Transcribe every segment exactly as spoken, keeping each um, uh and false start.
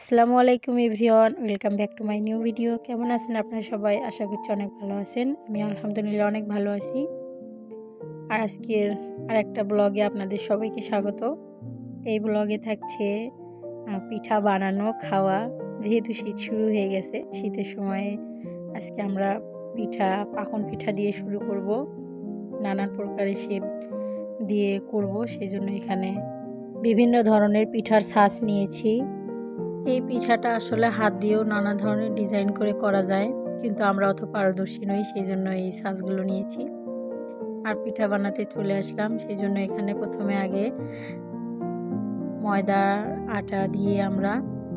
আসসালামু আলাইকুম everyone, welcome back to my new video. কেমন আছেন আপনারা সবাই? আশা করছি অনেক ভালো আছেন। আমি আলহামদুলিল্লাহ অনেক ভালো আছি। আর আজকের আরেকটা ব্লগে আপনাদের সবাইকে স্বাগত। এই ব্লগে থাকছে পিঠা বানানো, খাওয়া। যেহেতু শীত শুরু হয়ে গেছে, শীতের সময়ে আজকে আমরা পিঠা, পাকন পিঠা দিয়ে শুরু করব। নানান প্রকারের শেপ দিয়ে করব, সেজন্য এখানে বিভিন্ন ধরনের পিঠার ছাঁচ নিয়েছি। এই পিঠাটা আসলে হাত দিয়েও নানা ধরনের ডিজাইন করে করা যায়, কিন্তু আমরা অত পারদর্শী নই, সেই জন্য এই ছাঁচগুলো নিয়েছি। আর পিঠা বানাতে চলে আসলাম। সেই জন্য এখানে প্রথমে আগে ময়দার আটা দিয়ে আমরা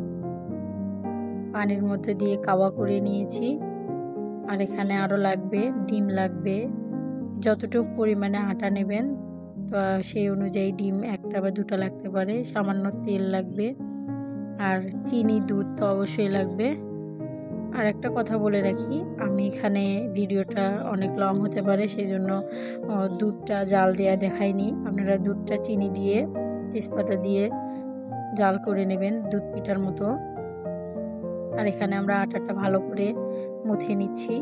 পানির মধ্যে দিয়ে কাওয়া করে নিয়েছি। আর এখানে আরও লাগবে, ডিম লাগবে। যতটুকু পরিমাণে আটা নেবেন তো সেই অনুযায়ী ডিম একটা বা দুটো লাগতে পারে। সামান্য তেল লাগবে, আর চিনি, দুধ তো অবশ্যই লাগবে। আর একটা কথা বলে রাখি, আমি এখানে ভিডিওটা অনেক লং হতে পারে, সেজন্য দুধটা জাল দেওয়া দেখাইনি। আপনারা দুধটা চিনি দিয়ে, তেজপাতা দিয়ে জাল করে নেবেন দুধ পিঠার মতো। আর এখানে আমরা আটাটা ভালো করে মুথে নিচ্ছি।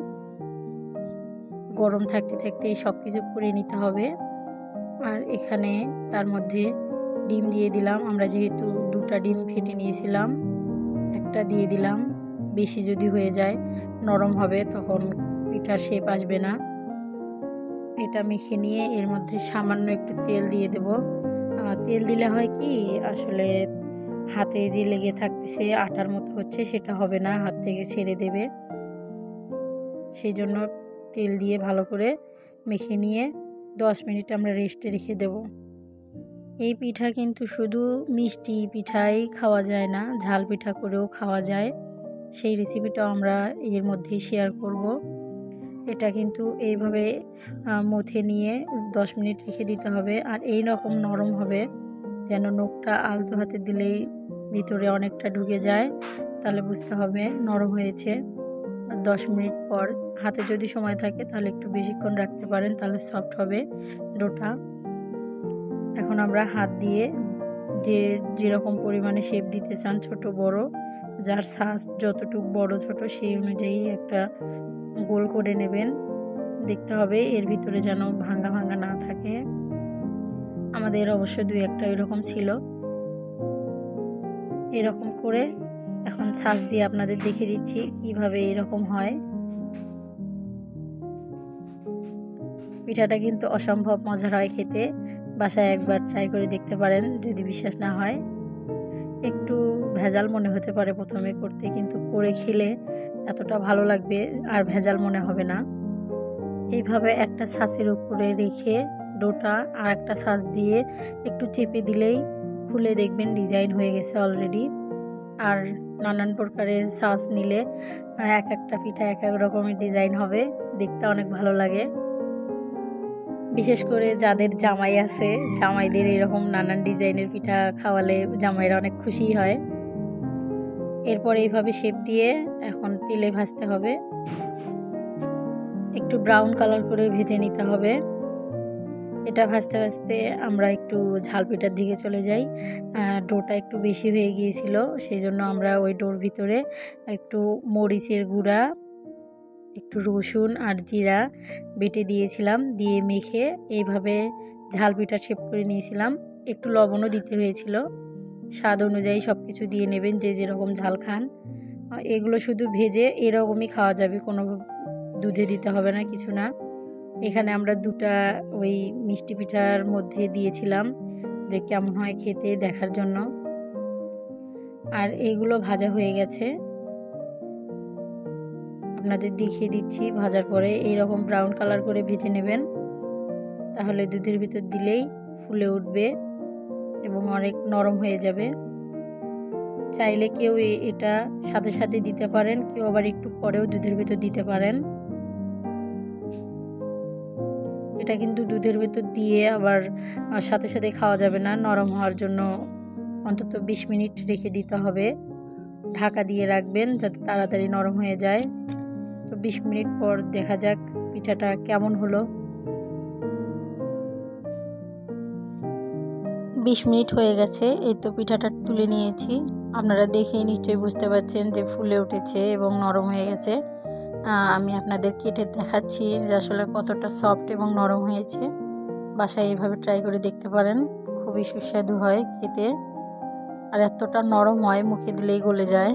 গরম থাকতে থাকতে সব কিছু করে নিতে হবে। আর এখানে তার মধ্যে ডিম দিয়ে দিলাম। আমরা যেহেতু দুটা ডিম ফেটে নিয়েছিলাম, একটা দিয়ে দিলাম। বেশি যদি হয়ে যায় নরম হবে, তখন পিঠার শেপ আসবে না। এটা মেখে নিয়ে এর মধ্যে সামান্য একটু তেল দিয়ে দেব। তেল দিলে হয় কি, আসলে হাতে যে লেগে থাকতেছে আটার মতো হচ্ছে, সেটা হবে না, হাত থেকে ছেড়ে দেবে। সেই জন্য তেল দিয়ে ভালো করে মেখে নিয়ে দশ মিনিট আমরা রেস্টে রেখে দেব। এই পিঠা কিন্তু শুধু মিষ্টি পিঠাই খাওয়া যায় না, ঝাল পিঠা করেও খাওয়া যায়। সেই রেসিপিটাও আমরা এর মধ্যেই শেয়ার করব। এটা কিন্তু এইভাবে মুথে নিয়ে দশ মিনিট রেখে দিতে হবে। আর এই রকম নরম হবে, যেন নখটা আলতো হাতে দিলেই ভিতরে অনেকটা ঢুকে যায়, তাহলে বুঝতে হবে নরম হয়েছে। আর দশ মিনিট পর হাতে যদি সময় থাকে তাহলে একটু বেশিক্ষণ রাখতে পারেন, তাহলে সফট হবে ডোটা। এখন আমরা হাত দিয়ে যে যেরকম পরিমাণে শেপ দিতে চান, ছোট বড়, যার সাইজ যতটুকু বড় ছোট সেই অনুযায়ী একটা গোল করে নেবেন। দেখতে হবে এর ভিতরে যেন ভাঙ্গা ভাঙ্গা না থাকে। আমাদের অবশ্য দুই একটা এরকম ছিল। এরকম করে এখন ছাঁচ দিয়ে আপনাদের দেখিয়ে দিচ্ছি কিভাবে এরকম হয়। পিঠাটা কিন্তু অসম্ভব মজার হয় খেতে। বাসায় একবার ট্রাই করে দেখতে পারেন যদি বিশ্বাস না হয়। একটু ভেজাল মনে হতে পারে প্রথমে করতে, কিন্তু করে খেলে এতটা ভালো লাগবে আর ভেজাল মনে হবে না। এইভাবে একটা ছাঁচের উপরে রেখে ডোটা আর একটা ছাঁচ দিয়ে একটু চেপে দিলেই খুলে দেখবেন ডিজাইন হয়ে গেছে অলরেডি। আর নানান প্রকারের ছাঁচ নিলে এক একটা পিঠা এক এক রকমের ডিজাইন হবে, দেখতে অনেক ভালো লাগে। বিশেষ করে যাদের জামাই আছে, জামাইদের এরকম নানান ডিজাইনের পিঠা খাওয়ালে জামাইরা অনেক খুশি হয়। এরপর এইভাবে শেপ দিয়ে এখন তেলে ভাজতে হবে। একটু ব্রাউন কালার করে ভেজে নিতে হবে। এটা ভাজতে ভাজতে আমরা একটু ঝাল পিঠার দিকে চলে যাই। ডোটা একটু বেশি হয়ে গিয়েছিল, সেই জন্য আমরা ওই ডোর ভিতরে একটু মরিচের গুঁড়া, একটু রসুন আর জিরা বেটে দিয়েছিলাম, দিয়ে মেখে এইভাবে ঝাল পিঠা শেপ করে নিয়েছিলাম। একটু লবণও দিতে হয়েছিল, স্বাদ অনুযায়ী সব কিছু দিয়ে নেবেন যে যেরকম ঝাল খান। এগুলো শুধু ভেজে এরকমই খাওয়া যাবে, কোনো দুধে দিতে হবে না, কিছু না। এখানে আমরা দুটা ওই মিষ্টি পিঠার মধ্যে দিয়েছিলাম যে কেমন হয় খেতে দেখার জন্য। আর এইগুলো ভাজা হয়ে গেছে, আপনাদের দেখিয়ে দিচ্ছি। ভাজার পরে এইরকম ব্রাউন কালার করে ভেজে নেবেন, তাহলে দুধের ভিতর দিলেই ফুলে উঠবে এবং অনেক নরম হয়ে যাবে। চাইলে কেউ এটা সাথে সাথে দিতে পারেন, কেউ আবার একটু পরেও দুধের ভিতর দিতে পারেন। এটা কিন্তু দুধের ভিতর দিয়ে আবার সাথে সাথে খাওয়া যাবে না, নরম হওয়ার জন্য অন্তত বিশ মিনিট রেখে দিতে হবে। ঢাকা দিয়ে রাখবেন যাতে তাড়াতাড়ি নরম হয়ে যায়। তো বিশ মিনিট পর দেখা যাক পিঠাটা কেমন হলো। বিশ মিনিট হয়ে গেছে, এই তো পিঠাটা তুলে নিয়েছি। আপনারা দেখেই নিশ্চয়ই বুঝতে পারছেন যে ফুলে উঠেছে এবং নরম হয়ে গেছে। আমি আপনাদের কেটে দেখাচ্ছি যে আসলে কতটা সফট এবং নরম হয়েছে। বাসায় এইভাবে ট্রাই করে দেখতে পারেন, খুবই সুস্বাদু হয় খেতে, আর এতটা নরম হয় মুখে দিলেই গলে যায়।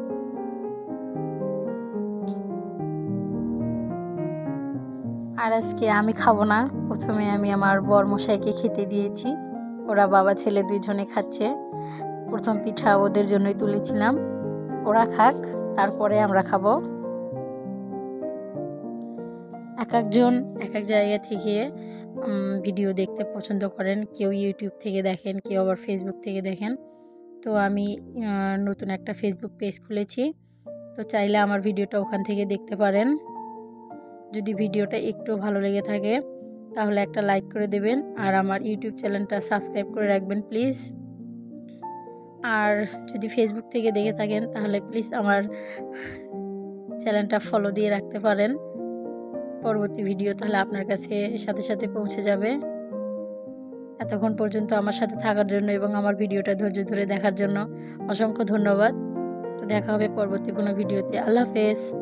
আর আজকে আমি খাবো না, প্রথমে আমি আমার বরমশাইকে খেতে দিয়েছি। ওরা বাবা ছেলে দুইজনে খাচ্ছে। প্রথম পিঠা ওদের জন্যই তুলেছিলাম, ওরা খাক, তারপরে আমরা খাবো। এক একজন এক এক জায়গা থেকে ভিডিও দেখতে পছন্দ করেন, কেউ ইউটিউব থেকে দেখেন, কেউ আবার ফেসবুক থেকে দেখেন। তো আমি নতুন একটা ফেসবুক পেজ খুলেছি, তো চাইলে আমার ভিডিওটা ওখান থেকে দেখতে পারেন। যদি ভিডিওটা একটু ভালো লেগে থাকে তাহলে একটা লাইক করে দেবেন, আর আমার ইউটিউব চ্যানেলটা সাবস্ক্রাইব করে রাখবেন প্লিজ। আর যদি ফেসবুক থেকে দেখে থাকেন তাহলে প্লিজ আমার চ্যানেলটা ফলো দিয়ে রাখতে পারেন, পরবর্তী ভিডিও তাহলে আপনার কাছে সাথে সাথে পৌঁছে যাবে। এতক্ষণ পর্যন্ত আমার সাথে থাকার জন্য এবং আমার ভিডিওটা ধৈর্য ধরে দেখার জন্য অসংখ্য ধন্যবাদ। তো দেখা হবে পরবর্তী কোনো ভিডিওতে। আল্লাহ হাফেজ।